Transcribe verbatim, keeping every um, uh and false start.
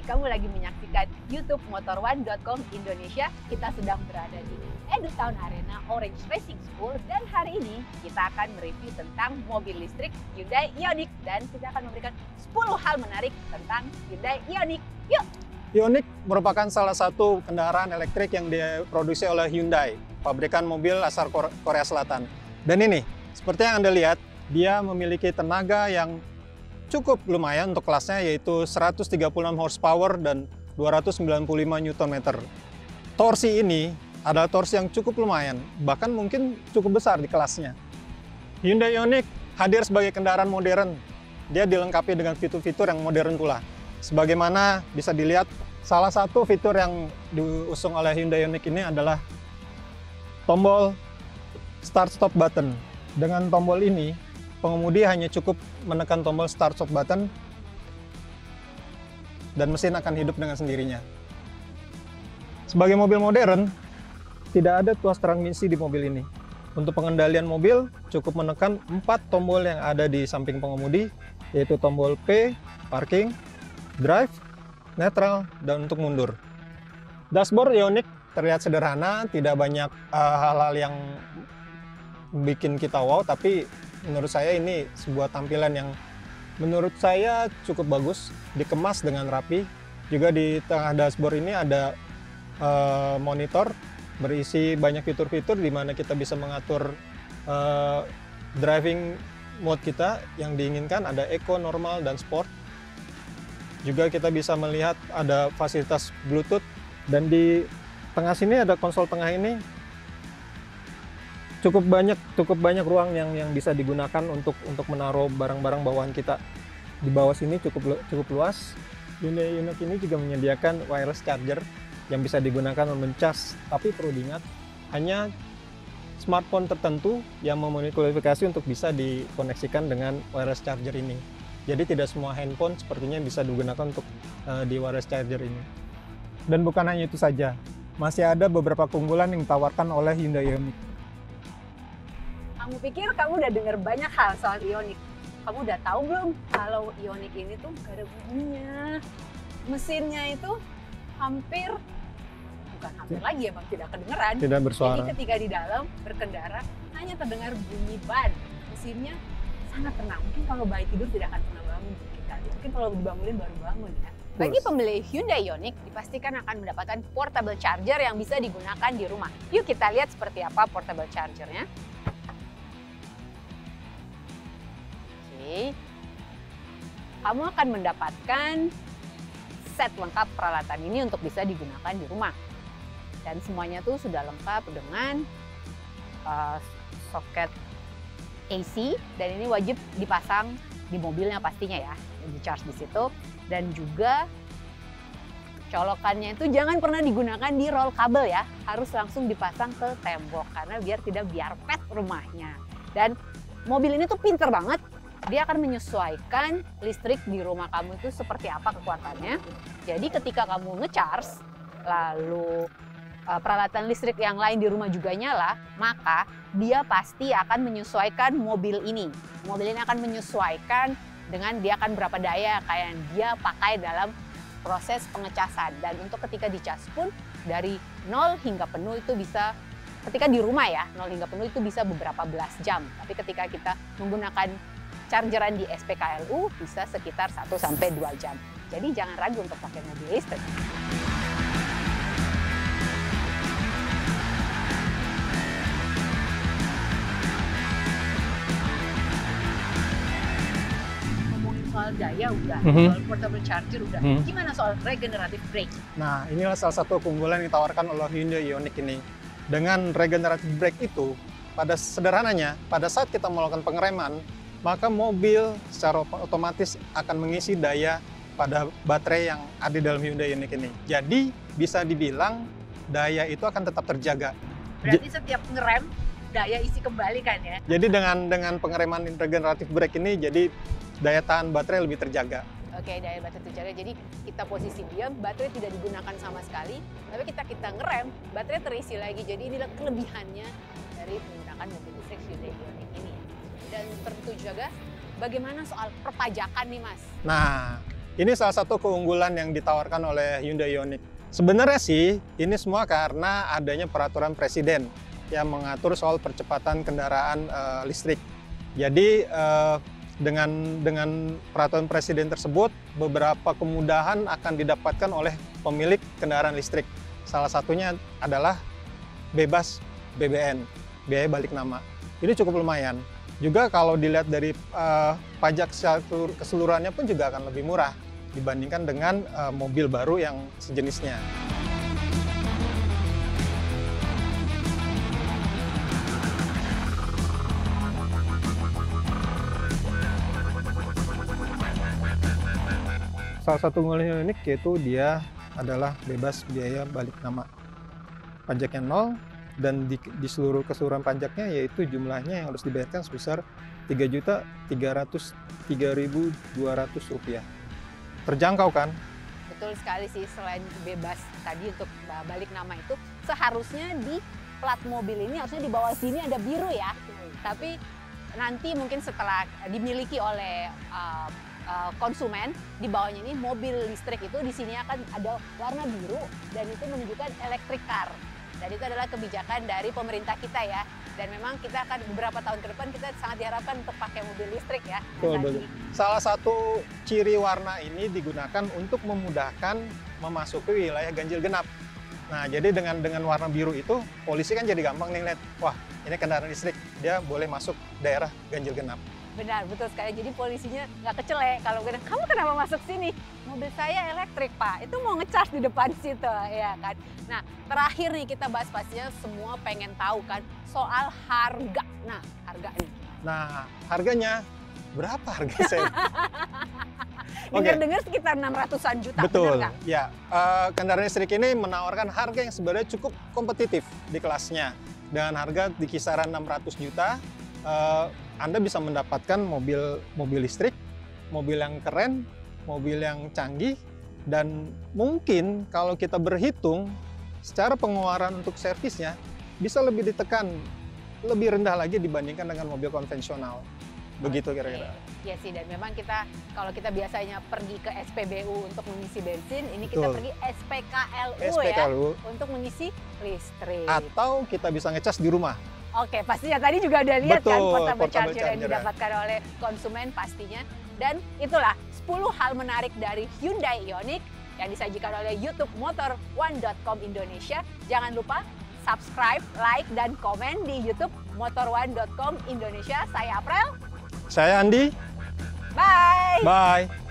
kamu lagi menyaksikan YouTube motor one dot com Indonesia. Kita sedang berada di EduTown Arena Orange Racing School dan hari ini kita akan mereview tentang mobil listrik Hyundai Ioniq dan kita akan memberikan sepuluh hal menarik tentang Hyundai Ioniq. Yuk! Ioniq merupakan salah satu kendaraan elektrik yang diproduksi oleh Hyundai, pabrikan mobil asal Korea Selatan. Dan ini, seperti yang Anda lihat, dia memiliki tenaga yang cukup lumayan untuk kelasnya, yaitu seratus tiga puluh enam horsepower dan dua ratus sembilan puluh lima newton meter. Torsi ini adalah torsi yang cukup lumayan, bahkan mungkin cukup besar di kelasnya. Hyundai Ioniq hadir sebagai kendaraan modern. Dia dilengkapi dengan fitur-fitur yang modern pula. Sebagaimana bisa dilihat, salah satu fitur yang diusung oleh Hyundai Ioniq ini adalah tombol start-stop button. Dengan tombol ini, pengemudi hanya cukup menekan tombol start-stop button dan mesin akan hidup dengan sendirinya. Sebagai mobil modern, tidak ada tuas transmisi di mobil ini. Untuk pengendalian mobil, cukup menekan empat tombol yang ada di samping pengemudi, yaitu tombol P, parking, drive, neutral, dan untuk mundur. Dashboard Ioniq terlihat sederhana, tidak banyak hal-hal uh, yang bikin kita wow, tapi menurut saya ini sebuah tampilan yang menurut saya cukup bagus, dikemas dengan rapi. Juga di tengah dashboard ini ada uh, monitor berisi banyak fitur-fitur di mana kita bisa mengatur uh, driving mode kita yang diinginkan, ada eco, normal, dan sport. Juga kita bisa melihat ada fasilitas Bluetooth, dan di tengah sini ada konsol tengah ini cukup banyak cukup banyak ruang yang yang bisa digunakan untuk untuk menaruh barang-barang bawaan kita. Di bawah sini cukup cukup luas. Hyundai Ioniq ini juga menyediakan wireless charger yang bisa digunakan untuk mencas, tapi perlu diingat hanya smartphone tertentu yang memenuhi kualifikasi untuk bisa dikoneksikan dengan wireless charger ini. Jadi tidak semua handphone sepertinya bisa digunakan untuk uh, di wireless charger ini. Dan bukan hanya itu saja, masih ada beberapa keunggulan yang ditawarkan oleh Hyundai Ioniq. Kamu pikir kamu udah dengar banyak hal soal Ioniq? Kamu udah tahu belum kalau Ioniq ini tuh gak ada bunyinya? Mesinnya itu hampir, bukan hampir lagi ya bang, tidak kedengeran. Tidak bersuara. Jadi ketika di dalam berkendara hanya terdengar bunyi ban. Mesinnya sangat tenang. Mungkin kalau bayi tidur tidak akan pernah bangun kita. Mungkin kalau dibangunin baru bangun ya. Bagi pembeli Hyundai Ioniq dipastikan akan mendapatkan portable charger yang bisa digunakan di rumah. Yuk kita lihat seperti apa portable chargernya. Oke. Kamu akan mendapatkan set lengkap peralatan ini untuk bisa digunakan di rumah. Dan semuanya tuh sudah lengkap dengan uh, soket A C, dan ini wajib dipasang di mobilnya pastinya ya, di charge di situ. Dan juga colokannya itu jangan pernah digunakan di roll kabel ya, harus langsung dipasang ke tembok karena biar tidak biarpet rumahnya. Dan mobil ini tuh pinter banget, dia akan menyesuaikan listrik di rumah kamu itu seperti apa kekuatannya. Jadi ketika kamu nge-charge lalu Uh, peralatan listrik yang lain di rumah juga nyala, maka dia pasti akan menyesuaikan mobil ini. Mobil ini akan menyesuaikan dengan dia akan berapa daya kayak yang dia pakai dalam proses pengecasan. Dan untuk ketika dicas pun dari nol hingga penuh itu bisa, ketika di rumah ya, nol hingga penuh itu bisa beberapa belas jam. Tapi ketika kita menggunakan chargeran di S P K L U bisa sekitar satu sampai dua jam. Jadi jangan ragu untuk pakai mobil listrik. Soal daya udah, mm-hmm. soal portable charger udah. Mm-hmm. Gimana soal regenerative brake? Nah, inilah salah satu keunggulan yang ditawarkan oleh Hyundai Ioniq ini. Dengan regenerative brake itu, pada sederhananya, pada saat kita melakukan pengereman, maka mobil secara otomatis akan mengisi daya pada baterai yang ada di dalam Hyundai Ioniq ini. Jadi, bisa dibilang daya itu akan tetap terjaga. Berarti setiap ngerem, daya isi kembali kan ya? Jadi dengan dengan pengereman regenerative brake ini, jadi daya tahan baterai lebih terjaga. Oke, daya baterai terjaga. Jadi kita posisi diam, baterai tidak digunakan sama sekali. Tapi kita kita ngerem, baterai terisi lagi. Jadi inilah kelebihannya dari menggunakan mobil listrik Hyundai Ioniq ini. Dan tentu juga bagaimana soal perpajakan nih Mas? Nah, Ini salah satu keunggulan yang ditawarkan oleh Hyundai Ioniq. Sebenarnya sih, ini semua karena adanya peraturan presiden yang mengatur soal percepatan kendaraan uh, listrik. Jadi uh, dengan dengan peraturan presiden tersebut, beberapa kemudahan akan didapatkan oleh pemilik kendaraan listrik. Salah satunya adalah bebas B B N, biaya balik nama. Ini cukup lumayan. Juga kalau dilihat dari uh, pajak keseluruhannya pun juga akan lebih murah dibandingkan dengan uh, mobil baru yang sejenisnya. Salah satu keunggulannya unik yaitu dia adalah bebas biaya balik nama. Pajaknya nol dan di, di seluruh keseluruhan pajaknya yaitu jumlahnya yang harus dibayarkan sebesar tiga juta tiga ratus tiga ribu dua ratus rupiah. Terjangkau kan? Betul sekali sih, selain bebas tadi untuk balik nama itu, seharusnya di plat mobil ini harusnya di bawah sini ada biru ya. Tapi nanti mungkin setelah dimiliki oleh uh, uh, konsumen, di bawahnya ini mobil listrik itu di sini akan ada warna biru dan itu menunjukkan electric car. Dan itu adalah kebijakan dari pemerintah kita ya. Dan memang kita akan beberapa tahun ke depan kita sangat diharapkan untuk pakai mobil listrik ya. Betul, betul. Salah satu ciri warna ini digunakan untuk memudahkan memasuki wilayah ganjil genap. Nah, jadi dengan dengan warna biru itu polisi kan jadi gampang nih lihat, wah ini kendaraan listrik, dia boleh masuk daerah ganjil genap. Benar, betul sekali. Jadi polisinya nggak kecele kalau bilang, kamu kenapa masuk sini? Mobil saya elektrik Pak, itu mau ngecas di depan situ, ya kan? Nah, terakhir nih kita bahas pastinya semua pengen tahu kan soal harga. Nah, harga nih. Nah, harganya berapa harga saya? Dengar-dengar sekitar enam ratusan juta. Betul, benar ya. Uh, kendaraan listrik ini menawarkan harga yang sebenarnya cukup kompetitif di kelasnya. Dengan harga di kisaran enam ratus juta, uh, Anda bisa mendapatkan mobil mobil listrik, mobil yang keren, mobil yang canggih, dan mungkin kalau kita berhitung secara pengeluaran untuk servisnya bisa lebih ditekan, lebih rendah lagi dibandingkan dengan mobil konvensional. Begitu kira-kira. Iya sih, dan memang kita kalau kita biasanya pergi ke S P B U untuk mengisi bensin, ini Betul. kita pergi S P K L U, S P K L U ya untuk mengisi listrik. Atau kita bisa ngecas di rumah. Oke, pastinya tadi juga udah lihat Betul, kan portable, portable charger yang charger. didapatkan oleh konsumen pastinya. Dan itulah sepuluh hal menarik dari Hyundai Ioniq yang disajikan oleh YouTube motor one dot com Indonesia. Jangan lupa subscribe, like, dan komen di YouTube motor one dot com Indonesia. Saya April. Saya Andi. Bye. Bye.